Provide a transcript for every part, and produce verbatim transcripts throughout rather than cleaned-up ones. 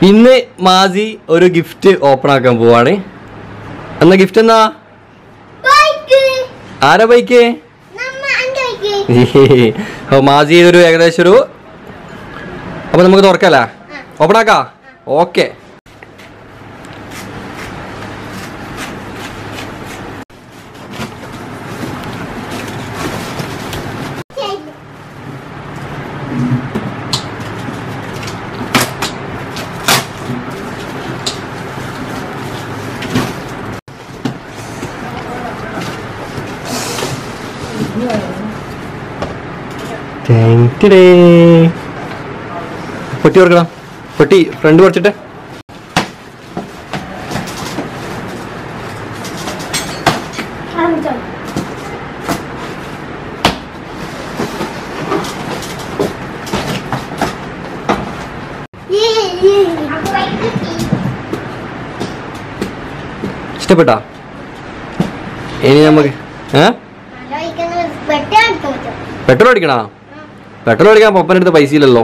ഇന്ന് മാസി ഒരു gift open ആക്കാൻ പോവാണ്. എന്നാ ഗിഫ്റ്റ് എന്നാ? ആരാ ബൈക്ക്? മാസി ഒരു ഏകദേശം ഒരു അപ്പൊ നമുക്ക് തുറക്കല്ലേ, ഓപ്പൺ ആക്കാ. ഓക്കെ, പൊട്ടി തുറക്കണം. പൊട്ടി ഫ്രണ്ട് കുറച്ചിട്ട് ഇഷ്ടപ്പെട്ടാ? ഇനി നമുക്ക് പെട്രോൾ അടിക്കണോ? പെട്രോൾ അടിക്കാൻ പപ്പൻ്റെ അടുത്ത് പൈസ ഇല്ലല്ലോ.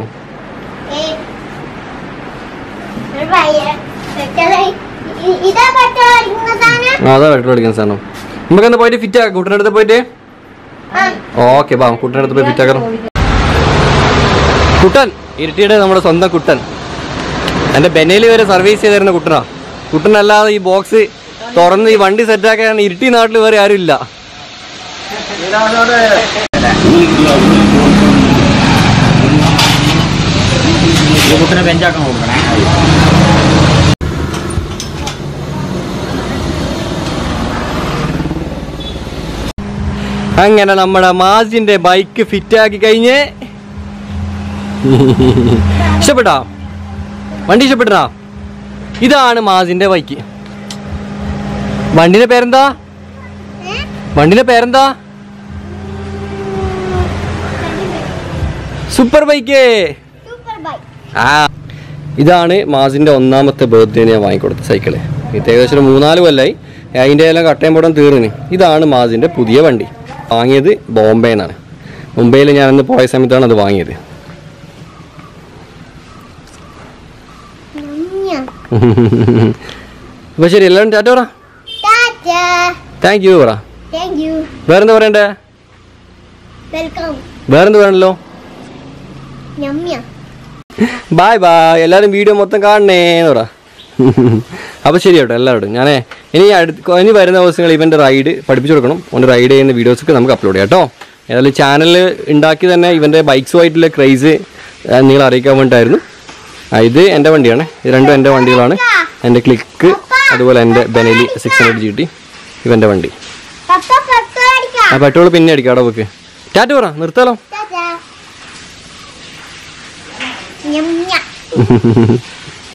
അതാ പെട്രോൾ അടിക്കുന്ന സാധനം. നമുക്ക് എന്താ പോയിട്ട് ഫിറ്റ് ആക്കാം കുട്ടൻ്റെ അടുത്ത് പോയിട്ട്. ഓക്കെ, ബാ കുട്ടൻ്റെ അടുത്ത് പോയി ഫിറ്റ് ആക്കണം. കുട്ടൻ ഇരിട്ടിയുടെ നമ്മുടെ സ്വന്തം കുട്ടൻ, എൻ്റെ ബെനേലി വരെ സർവീസ് ചെയ്തിരുന്ന കുട്ടനാ. കുട്ടനല്ലാതെ ഈ ബോക്സ് തുറന്ന് ഈ വണ്ടി സെറ്റാക്കാൻ ഇരിട്ടി നാട്ടിൽ വേറെ ആരും ഇല്ല. അങ്ങനെ നമ്മുടെ മാസിന്റെ ബൈക്ക് ഫിറ്റ് ആക്കി കഴിഞ്ഞ്. ഇഷ്ടപ്പെട്ടാ വണ്ടി? ഇഷ്ടപ്പെട്ടാ? ഇതാണ് മാസിന്റെ ബൈക്ക്. വണ്ടിന്റെ പേരെന്താ? വണ്ടിന്റെ പേരെന്താ? Super bike. ആ ഇതാണ് മാസിന്റെ ഒന്നാമത്തെ ബർത്ത്ഡേന് ഞാൻ വാങ്ങിക്കൊടുത്ത സൈക്കിള്. ഇത് ഏകദേശം ഒരു മൂന്നാല് കൊല്ലായി. അതിൻ്റെ എല്ലാം കട്ടയം പോടാൻ തീർന്നിന്. ഇതാണ് മാസിന്റെ പുതിയ വണ്ടി. വാങ്ങിയത് ബോംബെ നിന്നാണ്. മുംബൈയിൽ ഞാനന്ന് പോയ സമയത്താണ് അത് വാങ്ങിയത്. അപ്പൊ ശരി, എല്ലാവരും ടാറ്റ പറ. താങ്ക് യു പറ. വേറെന്താ പറയണ്ടേ? വേറെന്ത് വേണല്ലോ? Bye bye. എല്ലാവരും വീഡിയോ മൊത്തം കാണണേന്ന് പറ. അപ്പോൾ ശരി കേട്ടോ എല്ലാവരോടും. ഞാനേ ഇനി അടുത്ത് ഇനി വരുന്ന ദിവസങ്ങൾ ഇവൻ്റെ റൈഡ് പഠിപ്പിച്ചു കൊടുക്കണം. അവൻ്റെ റൈഡ് ചെയ്യുന്ന വീഡിയോസൊക്കെ നമുക്ക് അപ്ലോഡ് ചെയ്യാം കേട്ടോ. ഏതായാലും ചാനൽ ഉണ്ടാക്കി തന്നെ ഇവൻ്റെ ബൈക്സുമായിട്ടുള്ള ക്രൈസ് നിങ്ങൾ അറിയിക്കാൻ വേണ്ടിയിട്ടായിരുന്നു. ഇത് എൻ്റെ വണ്ടിയാണ്. ഇത് രണ്ടും എൻ്റെ വണ്ടികളാണ്. എൻ്റെ ക്ലിക്ക്, അതുപോലെ എൻ്റെ Benelli six hundred G T, ഇവൻ്റെ വണ്ടി. ആ പെട്രോൾ പിന്നെ അടിക്കാം അവിടെ വെക്ക്. ടാറ്റ പറ, നിർത്താലോ.